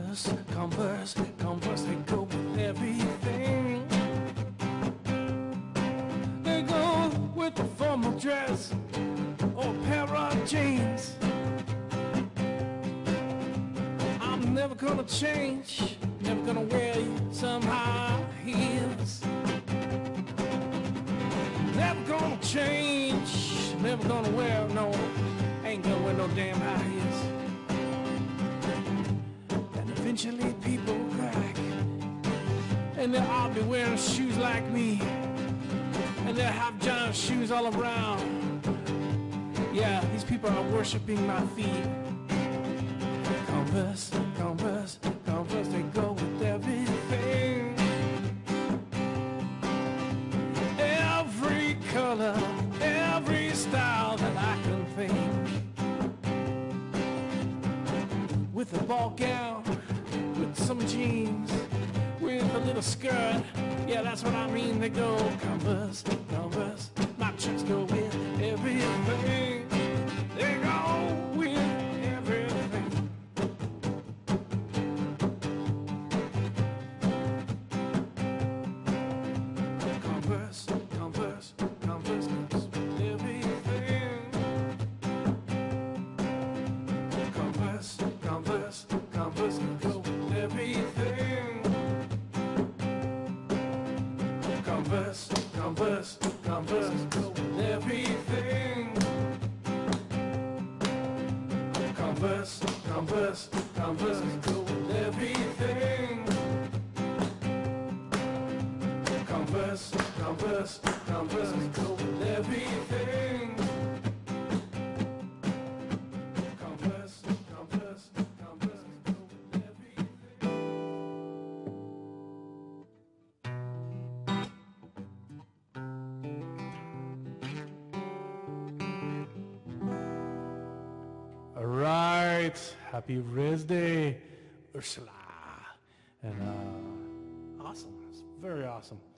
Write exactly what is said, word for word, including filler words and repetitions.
Converse, Converse, Converse, they go with everything. They go with the formal dress or a pair of jeans. I'm never gonna change, never gonna wear some high heels. Never gonna change, never gonna wear no, ain't gonna wear no damn high heels. And eventually people crack, and they'll all be wearing shoes like me, and they'll have giant shoes all around. Yeah, these people are worshiping my feet. Converse, Converse, Converse, they go with everything. Every color, every style that I can think. With a ball gown, with some jeans, with a little skirt. Yeah, that's what I mean. They go Converse, Converse. My chicks go with everything. They go with everything. Converse, Converse, Converse goes with everything. Converse, Converse, Converse go with everything. Converse, Converse, Converse go with everything. Converse, Converse, Converse go with everything. Converse, Converse, Converse go with everything. Converse, Converse, Converse go with everything. All right, happy Riz Day, Ursula, and uh, awesome, it's very awesome.